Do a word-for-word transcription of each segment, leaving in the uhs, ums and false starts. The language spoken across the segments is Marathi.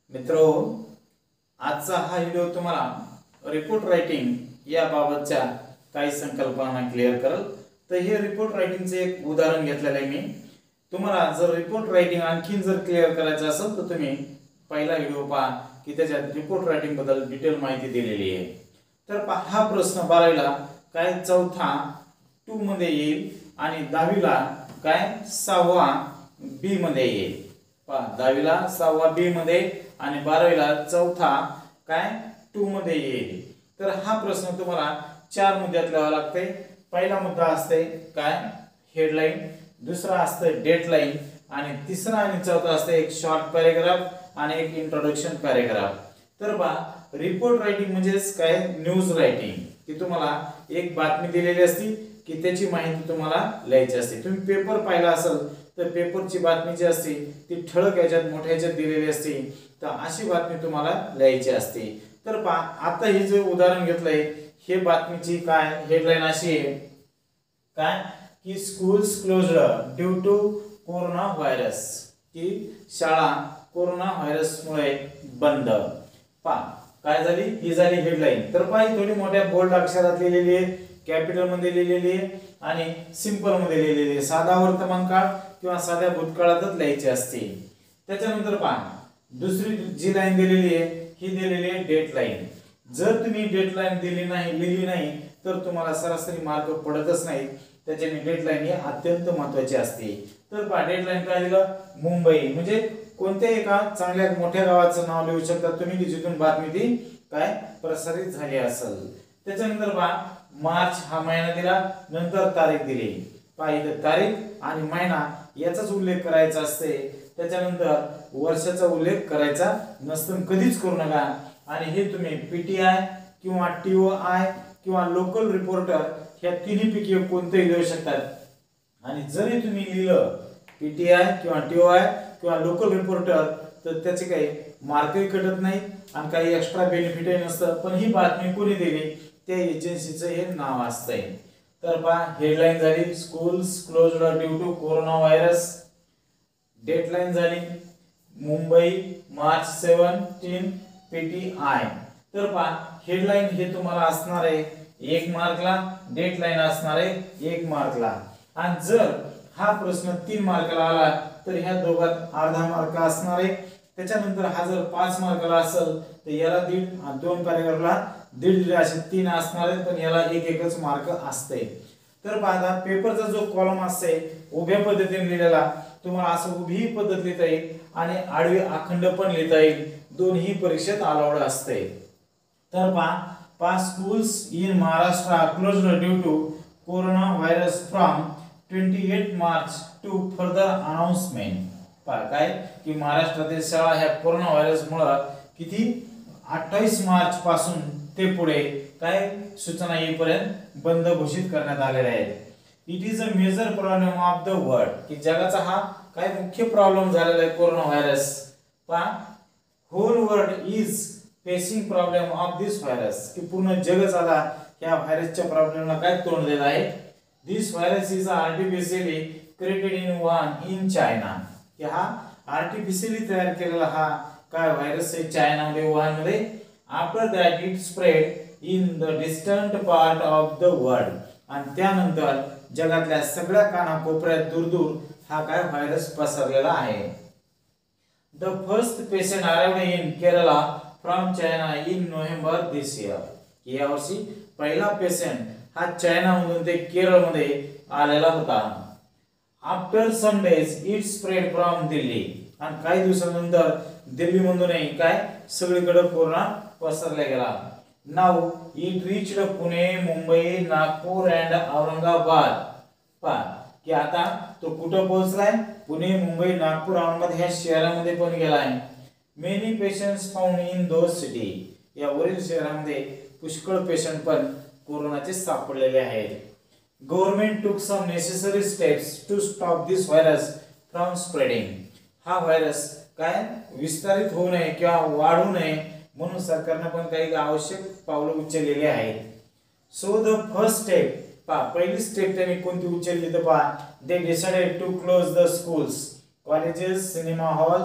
मित्रो, आजचा हा व्हिडिओ तुम्हाला रिपोर्ट रायटिंग या बाबतच्या काही संकल्पना क्लिअर करेल। तर हे रिपोर्ट रायटिंगचे एक उदाहरण घेतलेलं आहे मी। तुम्हाला जर रिपोर्ट रायटिंग आणखीन जर क्लिअर करायचं असेल तर तुम्ही पहिला व्हिडिओ पहा की त्याच्यात रिपोर्ट रायटिंग बद्दल डिटेल माहिती दिलेली आहे। तर पहा, हा प्रश्न बारावीला काय चौथा टू मध्ये येईल आणि दहावीला काय सहावा बी मध्ये येईल। पहा, दहावीला सहावा बी मध्ये आणि बारावीला चौथा काय टू मध्ये येईल। तर हा प्रश्न तुम्हाला चार मुद्द्यात लिहावा लागते। पहिला मुद्दा असते काय हेडलाईन, दुसरा असते डेडलाईन आणि तिसरा आणि चौथा असते एक शॉर्ट पॅराग्राफ आणि एक इंट्रोडक्शन पॅराग्राफ। तर पहा, रिपोर्ट रायटिंग म्हणजे काय न्यूज रायटिंग, की तुम्हाला एक बातमी दिलेली असती की त्याची माहिती तुम्हाला लिहायची असते। तुम्ही पेपर पाहिला असेल तर पेपरची बातमी जी असते ती ठळक याच्यात मोठ्या याच्यात दिलेली असते, तर अशी बातमी तुम्हाला लिहायची असते। तर पहा, आता हे जे उदाहरण घेतलंय हे बातमीची काय हेडलाईन अशी आहे काय की schools closed due to corona virus, की शाळा कोरोना व्हायरस मुळे बंद। पहा, काय झाली ही झाली हेडलाईन। तर पहा, ही थोडी मोठ्या बोल्ड अक्षरात लिहिलेली आहे, कॅपिटल मध्ये लिहिलेली आहे आणि सिंपल मध्ये लिहिलेली आहे। साधा वर्तमान काळ किंवा साध्या भूतकाळातच लिहायची असते। त्याच्यानंतर पहा, दुसरी जी लाईन दिलेली आहे ही दिलेली आहे डेडलाईन। जर तुम्ही डेडलाईन दिली नाही लिहिली नाही तर तुम्हाला सरासरी मार्क पडतच नाही। त्याच्याने डेडलाईन ही अत्यंत महत्त्वाची असते। तर पहा, डेडलाईन काय दिलं मुंबई, म्हणजे कोणत्याही एका चांगल्या मोठ्या गावाचं नाव लिहू शकता तुम्ही की जिथून बातमी ती काय प्रसारित झाली असेल। त्याच्यानंतर पहा, मार्च हा महिना दिला, नंतर तारीख दिली। पहा, इथे तारीख आणि महिना याचाच उल्लेख करायचा असते, त्याच्यानंतर वर्षाचा उल्लेख करायचा नसतो, कधीच करू नका। आणि हे तुम्ही पीटीआय किंवा टीओआय किंवा लोकल रिपोर्टर ह्या तिन्ही पैकी कोणतेही लिहू शकतात। आणि जरी तुम्ही लिहिलं पीटीआय किंवा टीओआय किंवा लोकल रिपोर्टर तर त्याचे काही मार्कही कटत नाही आणि काही एक्स्ट्रा बेनिफिटही नसतं, पण ही बातमी कोणी दिली त्या एजन्सीचं हे नाव असतंय। तर पहा, हेडलाईन झाली schools closed due to corona virus, deadline झाली मुंबई मार्च सेव्हन्टीन पीटीआय। तर पहा, हेडलाईन हे तुम्हाला असणार आहे एक मार्कला, डेडलाईन असणार आहे एक मार्कला। आणि जर हा प्रश्न तीन मार्काला आला तर ह्या दोघात अर्धा मार्क असणार आहे। त्याच्यानंतर हा जर पाच मार्काला असेल तर याला दीड, दोन पॅराग्राफला दीड दीड असे तीन असणार आहेत, पण याला एक एकच मार्क असते। तर पहा, पेपरचा जो कॉलम असते उभ्या पद्धतीने लिहिलेला तुम्हाला असं उभी पद्धत लिहिता येईल आणि आडवी अखंड पण लिहिता येईल, दोन्ही परीक्षेत अलाउड असते। तर पहा पहा schools in Maharashtra closed due to corona virus from अठ्ठावीस मार्च टू फर्दर अनाउन्समेंट। पहा काय की महाराष्ट्रातील शाळा ह्या कोरोना व्हायरस मुळे किती अठ्ठावीस मार्च पासून ते पुढे काय सूचना येईपर्यंत बंद घोषित करण्यात आलेल्या आहेत। It is a major problem of the world, की जगाचा हा काय मुख्य प्रॉब्लेम झालेला आहे कोरोना व्हायरस। पहा, whole world is facing problem of this virus, की पूर्ण जगच आला या व्हायरसच्या प्रॉब्लेमला काय तोंड देत आहे। This virus is artificially created in one in China, की हा आर्टिफिशियली तयार केलेला हा काय व्हायरस आहे चायना मध्ये वुहान मध्ये। After that it spread in the distant part of the world, आणि त्यानंतर जगातल्या सगळ्या कानाकोपऱ्यात दूर दूर हा काय व्हायरस पसरलेला आहे। The first patient arrived in Kerala from China in November this year, या वर्षी पहिला पेशंट हा चायना मधून ते केरळ मध्ये आलेला होता। After some days it spread from Delhi, आणि काही दिवसानंतर दिल्ली मधूनही काय सगळीकडे कोरोना पसरला गेला। Now it reached Pune Mumbai Nagpur and Aurangabad. पहा की आता तो कुठं पोहोचलाय, पुणे मुंबई नागपूर औरंगाबाद ह्या शहरांमध्ये पण गेलाय। Many patients found in those city, या वरील शहरांमध्ये पुष्कळ पेशंट पण कोरोनाचे सापडलेले आहेत। Government took some necessary steps to stop this virus from spreading, हा व्हायरस काय विस्तारित होऊ नये किंवा वाढू नये म्हणून सरकारने पण काही आवश्यक पावले उचललेली आहेत। सो द फर्स्ट स्टेप, पहा पहिली स्टेप त्यांनी कोणती उचलली तर पहा, they decided to close the schools, colleges, cinema halls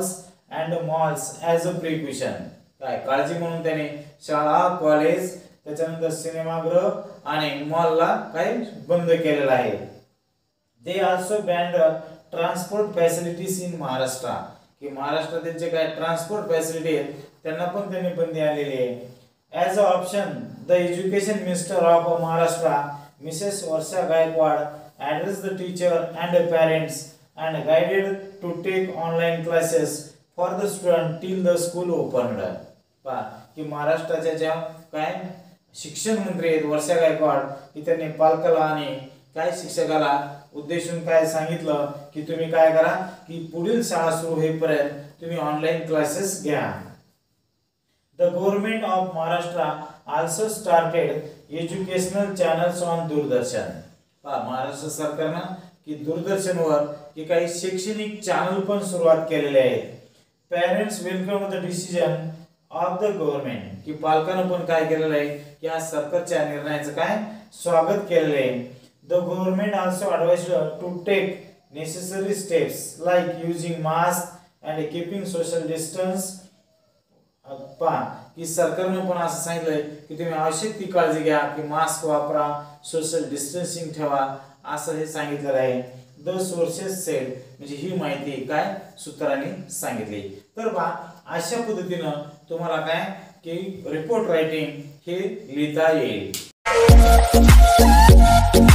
and malls as a precaution. काय काळजी म्हणून त्याने शाळा, कॉलेज, त्याच्यानंतर सिनेमागृह आणि मॉलला काय बंद केलेला आहे. They also banned transport facilities in Maharashtra. की महाराष्ट्रातील जे काय ट्रान्सपोर्ट फॅसिलिटी आहेत त्यांना पण त्यांनी बंदी आलेली आहे. As a option the education minister of Maharashtra Mrs Varsha Gaikwad address the teacher and parents and guided to take online classes for the student till the school opened. पहा की महाराष्ट्राच्या ज्या काय शिक्षण मंत्री आहेत वर्षा गायकवाड की त्यांनी पालकाला आणि काय शिक्षकाला उद्देशून काय सांगितलं की तुम्ही काय करा की पुढील शाळा सुरू होईपर्यंत तुम्ही ऑनलाईन क्लासेस घ्या. The government of Maharashtra also started educational channels on Doordarshan. पहा महाराष्ट्र सरकारनं की दूरदर्शनवर की काही शैक्षणिक चॅनल पण सुरुवात केलेले आहेत. Parents welcome the decision of the government. की पालकांना पण काय केलेलं आहे की या सरकारच्या निर्णयाचं काय स्वागत केलेलं आहे. The government also advised to take necessary steps like using mask and keeping social distance. पहा की सरकारनं पण असं सांगितलंय की तुम्ही आवश्यक ती काळजी घ्या की मास्क वापरा, सोशल डिस्टन्सिंग ठेवा असं हे सांगितलेलं आहे. द सोर्सेस सेड म्हणजे ही माहिती काय सूत्रांनी सांगितली. तर पहा अशा पद्धतीनं तुम्हाला काय की रिपोर्ट रायटिंग हे लिहिता येईल.